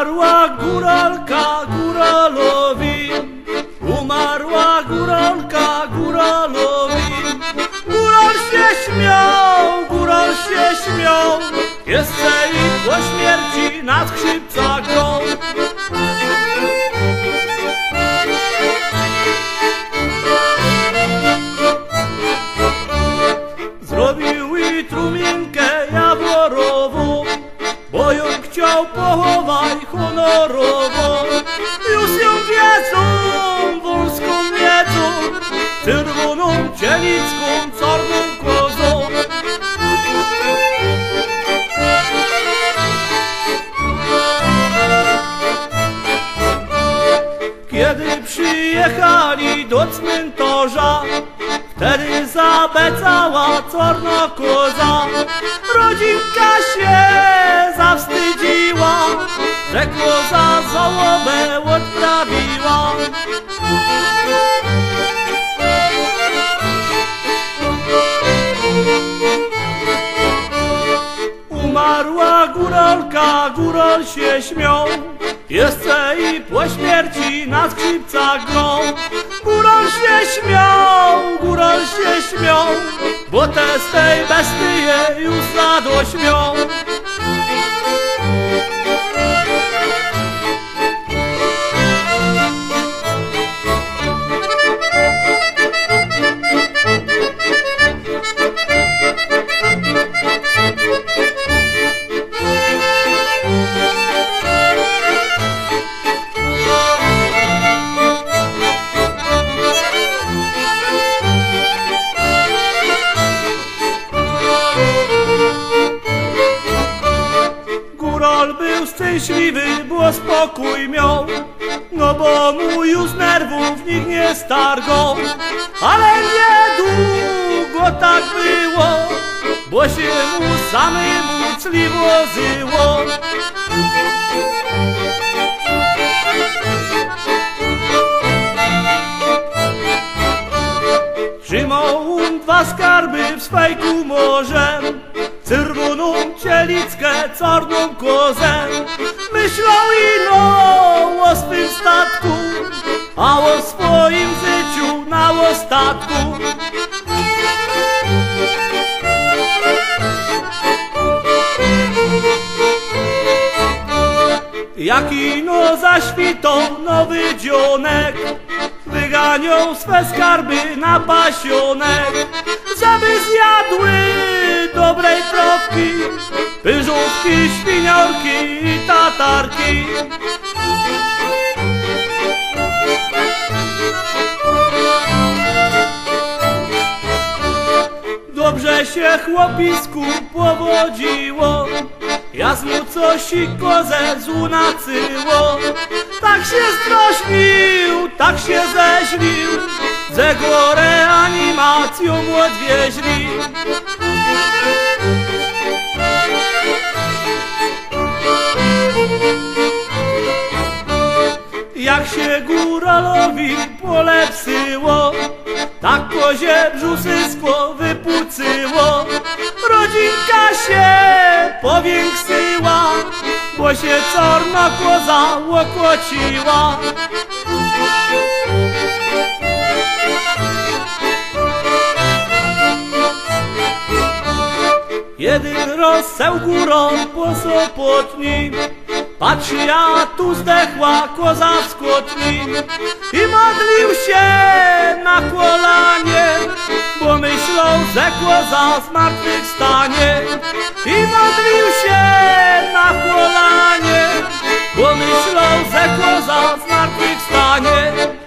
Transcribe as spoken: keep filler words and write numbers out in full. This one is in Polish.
Umarła góralka góralowi, umarła góralka góralowi. Góral się śmiał, góral się śmiał, jeszcze i po śmierci na skrzypcach grał. Zrobił i trumienkę jaworową, bo ją chciał pochować honorowo. Już ją wiedzą, wolską wiedzą, czerwoną cielicką, czarną kozą. Kiedy przyjechali do cmentarza, wtedy zabecała czarna koza. Rodzinka się zawstydziła, że koza żałobę odprawiła. Umarła góralka, góral się śmiał, jeszcze i po śmierci na skrzypcach grał. Góral się śmiał, góral się śmiał, bo te z tej bestii już radość miał. Góral był szczęśliwy, bo spokój miał, no bo mu już nerwów nikt nie stargał. Ale niedługo tak było, bo się mu samemu cliwo żyło. Trzymał on dwa skarby w swej komorze, czerwoną cielickę, czarną kozę. Myślał ino o swym statku, a o swoim życiu na ostatku. Jak ino zaświtał nowy dzionek, wyganiał swe skarby na pasionek, żeby zjadły dobrej trawki, pyżówki, świniorki i tatarki. Dobrze się chłopisku powodziło, jasno coś i kozę złunacyło. Tak się zdrośnił, tak się zeźlił, że go reanimacją odwieźli. Jak się góralowi polepszyło, tak kozie brzusysko wypucyło. Rodzinka się powiększyła, bo się czarna koza łokociła. Jeden rozseł górą po Sopotni, patrzy, ja tu zdechła koza w skłotni. I modlił się na kolanie, bo myślał, że koza zmartwychwstanie. I modlił się na kolanie, bo myślał, że koza zmartwychwstanie.